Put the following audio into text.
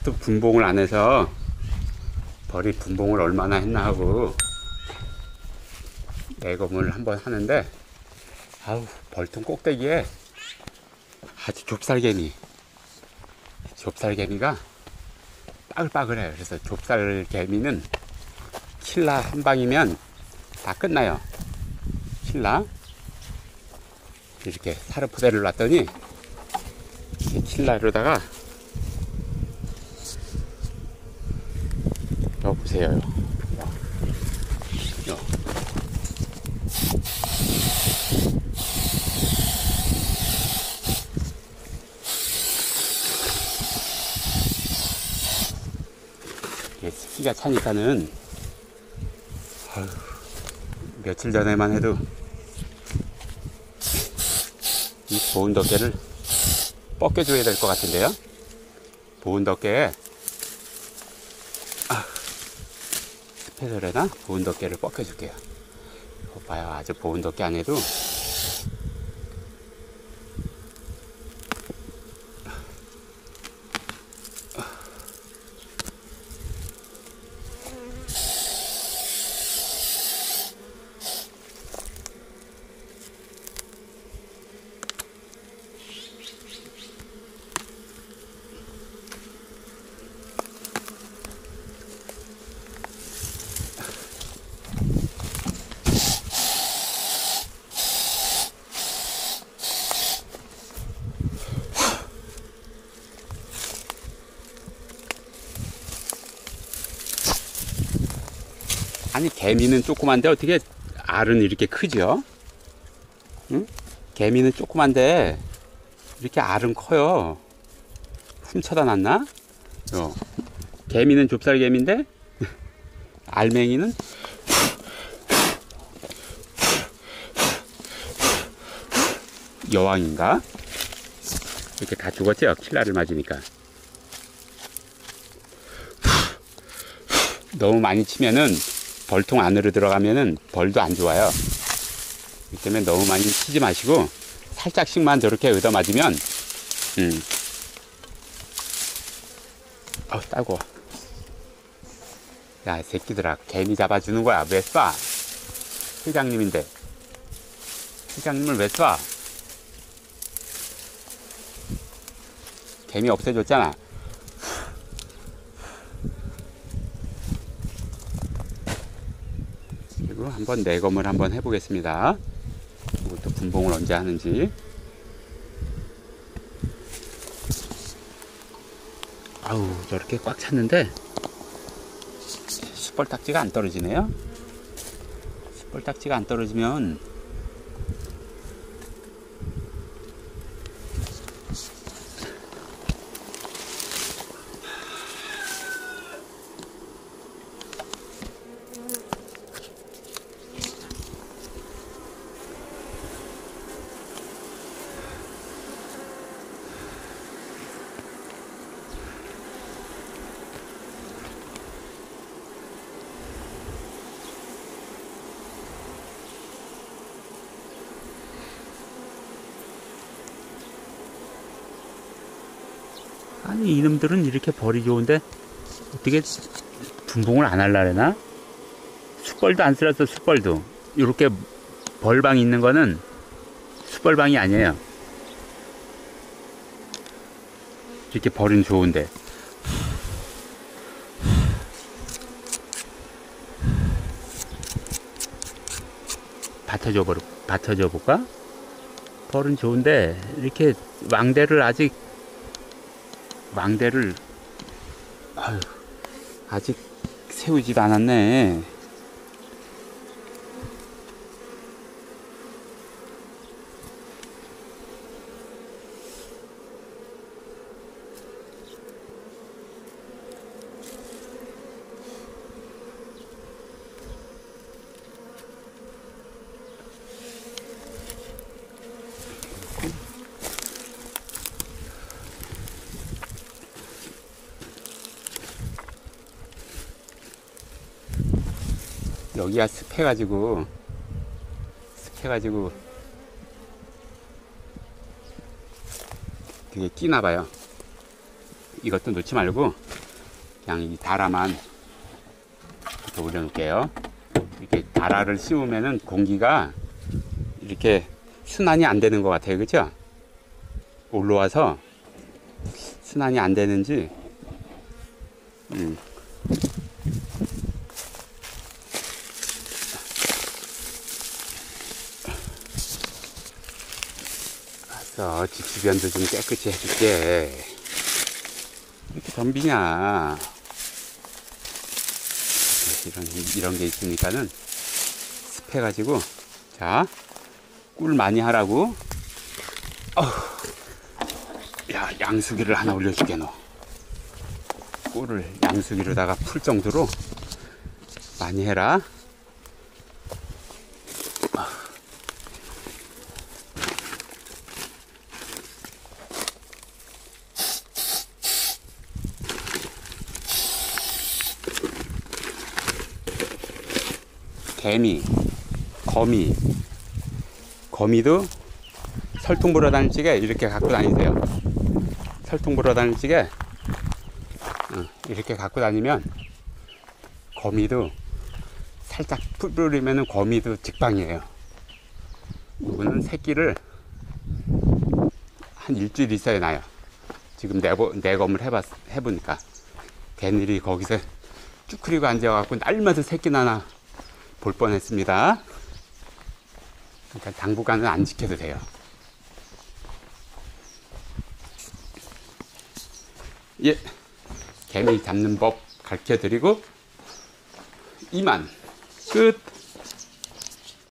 아직도 분봉을 안 해서 벌이 분봉을 얼마나 했나 하고 내검을 한번 하는데, 아우, 벌통 꼭대기에 아주 좁쌀개미가 빠글빠글해요. 그래서 좁쌀개미는 킬라 한 방이면 다 끝나요. 킬라 이렇게 사르푸대를 놨더니 킬라로다가 보세요. 습기가 차니까는, 아유, 며칠 전에만 해도 이 보온 덮개를 벗겨줘야 될 것 같은데요. 보온 덮개에 스페셜에나 보온 덮개를 벗겨줄게요. 이거 봐요. 아주 보온 덮개 안 해도 아니, 개미는 조그만데 어떻게 알은 이렇게 크죠? 응? 개미는 조그만데 이렇게 알은 커요. 훔쳐다 놨나? 개미는 좁쌀개미인데 알맹이는 여왕인가? 이렇게 다 죽었죠? 킬라를 맞으니까. 너무 많이 치면은 벌통 안으로 들어가면은 벌도 안 좋아요. 그렇기 때문에 너무 많이 치지 마시고 살짝씩만 저렇게 얻어 맞으면 따가워. 야, 새끼들아, 개미 잡아주는 거야. 왜 쏴? 회장님인데 회장님을 왜 쏴? 개미 없애줬잖아. 그리고 한번 내검을 한번 해보겠습니다. 이것도 분봉을 언제 하는지. 아우, 저렇게 꽉 찼는데 숯벌딱지가 안 떨어지네요. 숯벌딱지가 안 떨어지면 아니, 이놈들은 이렇게 벌이 좋은데 어떻게 분봉을 안 하려나? 숯벌도 안 쓸었어. 숯벌도 이렇게 벌방이 있는 거는 숯벌방이 아니에요. 이렇게 벌은 좋은데. 받쳐줘 볼까? 벌은 좋은데 이렇게 왕대를 아직 세우지도 않았네. 여기가 습해가지고 되게 끼나봐요. 이것도 놓지 말고 그냥 이 다라만 이렇게 올려놓을게요. 이렇게 다라를 씌우면은 공기가 이렇게 순환이 안 되는 것 같아요. 그죠? 올라와서 순환이 안 되는지 알았어. 집 주변도 좀 깨끗이 해줄게. 이렇게 덤비냐. 이런 게 있으니까는 습해가지고. 자, 꿀 많이 하라고. 야, 양수기를 하나 올려줄게. 너 꿀을 양수기로다가 풀 정도로 많이 해라. 개미, 거미도 설통 보러 다닐 적에 이렇게 갖고 다니세요. 설통 보러 다닐 적에 이렇게 갖고 다니면 거미도 살짝 뿌리면은 거미도 직방이에요. 이거는 새끼를 한 일주일 있어야 나요. 지금 내검을 해보니까 개들이 거기서 쭈그리고 앉아갖고 날마다 새끼 나나 볼 뻔했습니다. 그러니까 당분간은 안 지켜도 돼요. 예, 개미 잡는 법 가르쳐 드리고 이만 끝.